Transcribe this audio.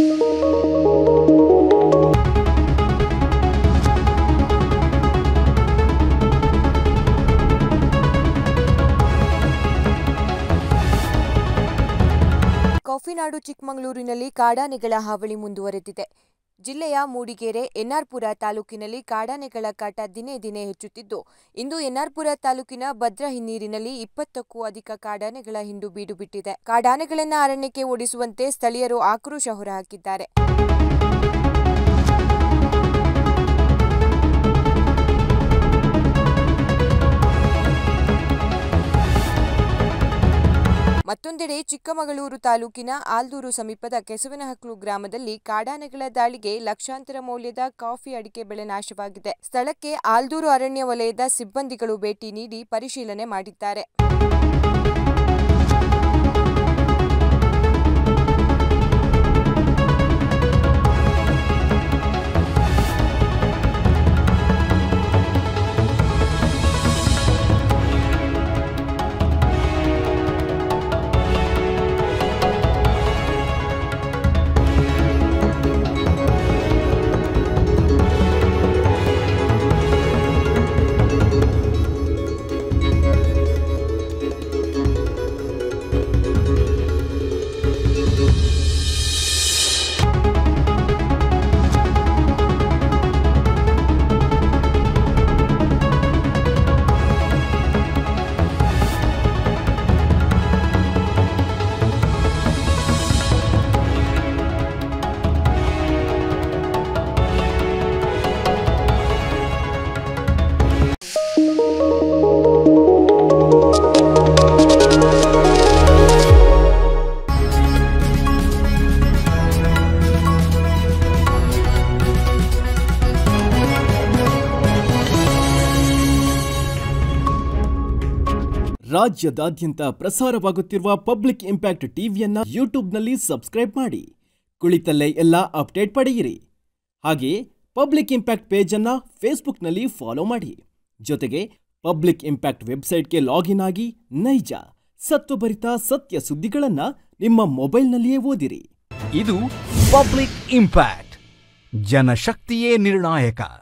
ಕಾಫಿನಾಡು ಚಿಕ್ಕಮಗಳೂರಿನಲ್ಲಿ ಕಾಡಾನೆಗಳ ಹಾವಳಿ ಮುಂದುವರೆದಿದೆ. ಜಿಲ್ಲೆಯ ಮೂಡಿಗೆರೆ, ಎನ್ಆರ್ಪುರ ತಾಲೂಕಿನಲ್ಲಿ ಕಾಡಾನೆಗಳ ಕಾಟ ದಿನೇ ದಿನೇ ಹೆಚ್ಚುತ್ತಿದ್ದು, ಇಂದು ಎನ್ಆರ್ಪುರ ತಾಲೂಕಿನ ಭದ್ರಾ ಹಿನ್ನೀರಿನಲ್ಲಿ 20ಕ್ಕೂ ಅಧಿಕ ಕಾಡಾನೆಗಳ ಹಿಂಡು ಬೀಡು ಬಿಟ್ಟಿದೆ. ಕಾಡಾನೆಗಳನ್ನು ಅರಣ್ಯಕ್ಕೆ ಓಡಿಸುವಂತೆ ಸ್ಥಳೀಯರು ಆಕ್ರೋಶ ಹೊರಹಾಕಿದ್ದಾರೆ. ಮತ್ತೊಂದೆಡೆ ಚಿಕ್ಕಮಗಳೂರು ತಾಲೂಕಿನ ಆಲ್ದೂರು ಸಮೀಪದ ಕೆಸುವಿನಹಕ್ಲು ಗ್ರಾಮದಲ್ಲಿ ಕಾಡಾನೆಗಳ ದಾಳಿಗೆ ಲಕ್ಷಾಂತರ ಮೌಲ್ಯದ ಕಾಫಿ ಅಡಿಕೆ ಬೆಳೆ ನಾಶವಾಗಿದೆ. ಸ್ಥಳಕ್ಕೆ ಆಲ್ದೂರು ಅರಣ್ಯ ವಲಯದ ಸಿಬ್ಬಂದಿಗಳು ಭೇಟಿ ನೀಡಿ ಪರಿಶೀಲನೆ ಮಾಡಿದ್ದಾರೆ. ರಾಜ್ಯದಾದ್ಯಂತ ಪ್ರಸಾರವಾಗುತ್ತಿರುವ ಪಬ್ಲಿಕ್ ಇಂಪ್ಯಾಕ್ಟ್ ಟಿವಿಯನ್ನ ಯೂಟ್ಯೂಬ್ನಲ್ಲಿ ಸಬ್ಸ್ಕ್ರೈಬ್ ಮಾಡಿ, ಕುಳಿತಲ್ಲೇ ಎಲ್ಲ ಅಪ್ಡೇಟ್ ಪಡೆಯಿರಿ. ಹಾಗೆಯೇ ಪಬ್ಲಿಕ್ ಇಂಪ್ಯಾಕ್ಟ್ ಪೇಜ್ ಅನ್ನ ಫೇಸ್ಬುಕ್ನಲ್ಲಿ ಫಾಲೋ ಮಾಡಿ. ಜೊತೆಗೆ ಪಬ್ಲಿಕ್ ಇಂಪ್ಯಾಕ್ಟ್ ವೆಬ್ಸೈಟ್ಗೆ ಲಾಗಿನ್ ಆಗಿ ನೈಜ ಸತ್ವಭರಿತ ಸತ್ಯ ಸುದ್ದಿಗಳನ್ನ ನಿಮ್ಮ ಮೊಬೈಲ್ನಲ್ಲಿಯೇ ಓದಿರಿ. ಇದು ಪಬ್ಲಿಕ್ ಇಂಪ್ಯಾಕ್ಟ್, ಜನಶಕ್ತಿಯೇ ನಿರ್ಣಾಯಕ.